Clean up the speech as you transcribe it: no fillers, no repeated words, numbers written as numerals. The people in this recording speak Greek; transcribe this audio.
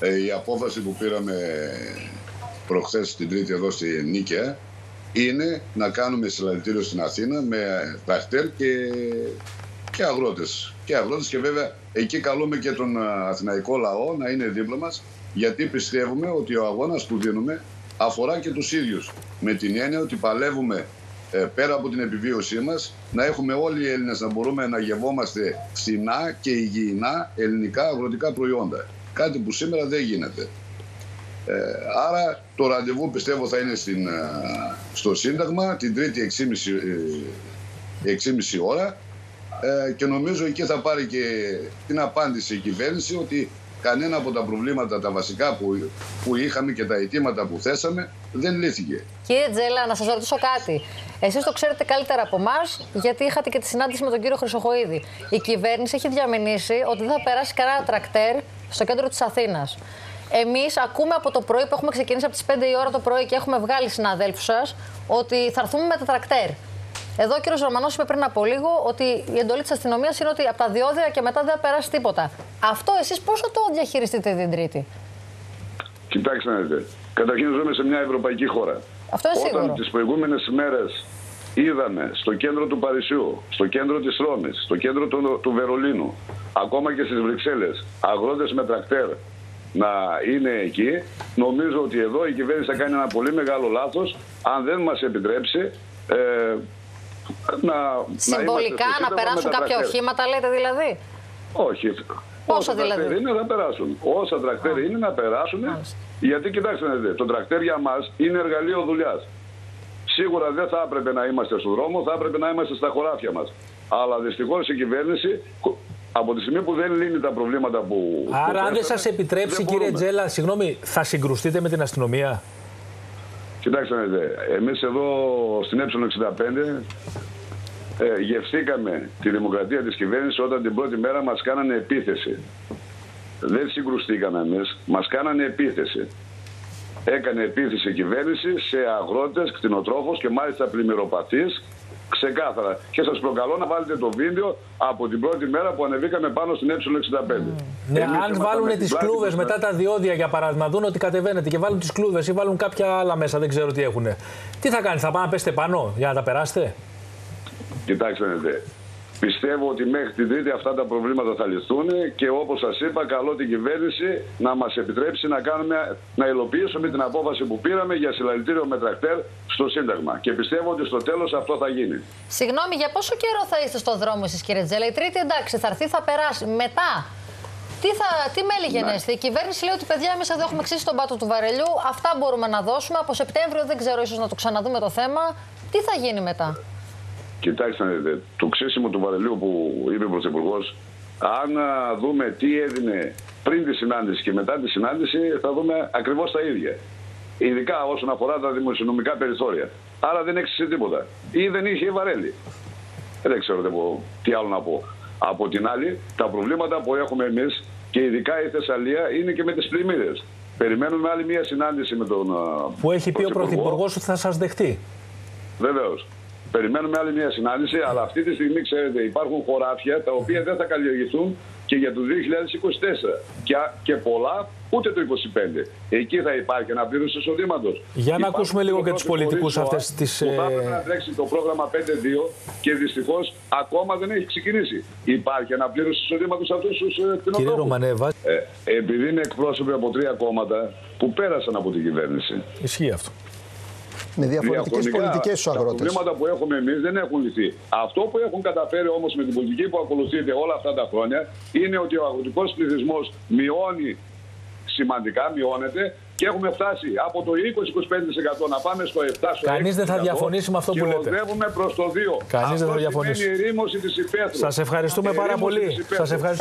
Η απόφαση που πήραμε προχθές την Τρίτη εδώ στη Νίκαια είναι να κάνουμε συλλαλητήριο στην Αθήνα με τρακτέρ και αγρότες. Και βέβαια εκεί καλούμε και τον αθηναϊκό λαό να είναι δίπλα μας, γιατί πιστεύουμε ότι ο αγώνας που δίνουμε αφορά και τους ίδιους. Με την έννοια ότι παλεύουμε πέρα από την επιβίωσή μας, να έχουμε όλοι οι Έλληνες να μπορούμε να γευόμαστε φθηνά και υγιεινά ελληνικά αγροτικά προϊόντα. Κάτι που σήμερα δεν γίνεται. Άρα το ραντεβού πιστεύω θα είναι στο Σύνταγμα την Τρίτη 6,5 ώρα και νομίζω εκεί θα πάρει και την απάντηση η κυβέρνηση ότι κανένα από τα προβλήματα τα βασικά που είχαμε και τα αιτήματα που θέσαμε δεν λύθηκε. Κύριε Τζέλα, να σας ρωτήσω κάτι. Εσείς το ξέρετε καλύτερα από εμάς, γιατί είχατε και τη συνάντηση με τον κύριο Χρυσοχοΐδη. Η κυβέρνηση έχει διαμηνήσει ότι δεν θα περάσει κανένα τρακτέρ στο κέντρο της Αθήνας. Εμείς ακούμε από το πρωί που έχουμε ξεκινήσει από τις 5 η ώρα το πρωί και έχουμε βγάλει συναδέλφους σας ότι θα έρθουμε με τα τρακτέρ. Εδώ ο κύριος Ρωμανός είπε πριν από λίγο ότι η εντολή της αστυνομίας είναι ότι από τα διόδια και μετά δεν θα περάσει τίποτα. Αυτό εσείς πώς θα το διαχειριστείτε την Τρίτη? Κοιτάξτε να δείτε. Καταρχήν ζούμε σε μια ευρωπαϊκή χώρα. Αυτό είναι σίγουρο. Όταν τις προηγούμενες μέρες είδαμε στο κέντρο του Παρισιού, στο κέντρο της Ρώμης, στο κέντρο του Βερολίνου, ακόμα και στις Βρυξέλλες, αγρότες με τρακτέρ να είναι εκεί, νομίζω ότι εδώ η κυβέρνηση θα κάνει ένα πολύ μεγάλο λάθος αν δεν μας επιτρέψει συμβολικά να περάσουν κάποια οχήματα, λέτε δηλαδή? Όχι. Πόσα δηλαδή? Είναι να περάσουν. Όσα τρακτέρ είναι να περάσουν. Γιατί κοιτάξτε να δείτε, το τρακτέρ για μας είναι εργαλείο δουλειάς. Σίγουρα δεν θα έπρεπε να είμαστε στον δρόμο, θα έπρεπε να είμαστε στα χωράφια μας. Αλλά δυστυχώς η κυβέρνηση, από τη στιγμή που δεν λύνει τα προβλήματα που... Άρα, αν δεν σας επιτρέψει, κύριε Τζέλα, συγγνώμη, θα συγκρουστείτε με την αστυνομία? Κοιτάξτε να δείτε, εμείς εδώ στην Ε65 γευθήκαμε τη δημοκρατία της κυβέρνησης όταν την πρώτη μέρα μας κάνανε επίθεση. Δεν συγκρουστήκαμε εμείς, μας κάνανε επίθεση. Έκανε επίθεση η κυβέρνηση σε αγρότες, κτηνοτρόφους και μάλιστα πλημμυροπαθείς, ξεκάθαρα. Και σας προκαλώ να βάλετε το βίντεο από την πρώτη μέρα που ανεβήκαμε πάνω στην Ε65. Ναι, αν βάλουν τις κλούβες μετά τα διόδια, για παράδειγμα, δουν ότι κατεβαίνετε και βάλουν τις κλούβες ή βάλουν κάποια άλλα μέσα, δεν ξέρω τι έχουν. Τι θα κάνει, θα πάνε να πέσετε πάνω για να τα περάσετε? Κοιτάξτε, πιστεύω ότι μέχρι την Τρίτη αυτά τα προβλήματα θα λυθούν και όπως σας είπα, καλώ την κυβέρνηση να μας επιτρέψει να υλοποιήσουμε την απόφαση που πήραμε για συλλαλητήριο με τρακτέρ στο Σύνταγμα. Και πιστεύω ότι στο τέλος αυτό θα γίνει. Συγγνώμη, για πόσο καιρό θα είστε στο δρόμο εσείς, κύριε Τζέλα? Η Τρίτη εντάξει, θα έρθει, θα περάσει. Μετά, τι μέλη γενέστε? Η κυβέρνηση λέει ότι παιδιά, εμείς εδώ έχουμε ξύσει τον πάτο του βαρελιού. Αυτά μπορούμε να δώσουμε. Από Σεπτέμβριο δεν ξέρω, ίσως να το ξαναδούμε το θέμα. Τι θα γίνει μετά? Κοιτάξτε να δείτε, το ξύσιμο του βαρελιού που είπε ο Πρωθυπουργός, αν δούμε τι έδινε πριν τη συνάντηση και μετά τη συνάντηση, θα δούμε ακριβώς τα ίδια. Ειδικά όσον αφορά τα δημοσιονομικά περιθώρια. Άρα δεν έξισε τίποτα. Ή δεν είχε βαρέλι. Δεν ξέρω τι άλλο να πω. Από την άλλη, τα προβλήματα που έχουμε εμείς και ειδικά η Θεσσαλία είναι και με τις πλημμύρες. Περιμένουμε άλλη μια συνάντηση με τον που έχει πει ο Πρωθυπουργός ότι θα σας δεχτεί. Βεβαίως. Περιμένουμε άλλη μια συνάντηση, αλλά αυτή τη στιγμή, ξέρετε, υπάρχουν χωράφια τα οποία δεν θα καλλιεργηθούν και για το 2024. Και πολλά ούτε το 2025. Εκεί θα υπάρχει αναπλήρωση εισοδήματος. Για να ακούσουμε λίγο και τους πολιτικούς αυτές τις... Που θα έπρεπε να τρέξει το πρόγραμμα 5-2 και δυστυχώς ακόμα δεν έχει ξεκινήσει. Υπάρχει αναπλήρωση εισοδήματος σε αυτούς τους κτηνοτρόφους. Κύριε Ρωμανέβα. Επειδή είναι εκπρόσωποι από 3 κόμματα που πέρασαν από την κυβέρνηση. Ισχύει αυτό. Με διαφορετικές πολιτικές στους αγρότες. Τα προβλήματα που έχουμε εμείς δεν έχουν λυθεί. Αυτό που έχουν καταφέρει όμως με την πολιτική που ακολουθείται όλα αυτά τα χρόνια είναι ότι ο αγροτικός πληθυσμός μειώνεται και έχουμε φτάσει από το 20-25% να πάμε στο 7%. Κανείς δεν θα διαφωνήσει με αυτό που λέτε. Και οδεύουμε προς το 2%. Κανείς δεν θα διαφωνήσει. Αυτό σημαίνει η ερήμωση της υπαίθρου. Σας ευχαριστούμε πάρα πολύ.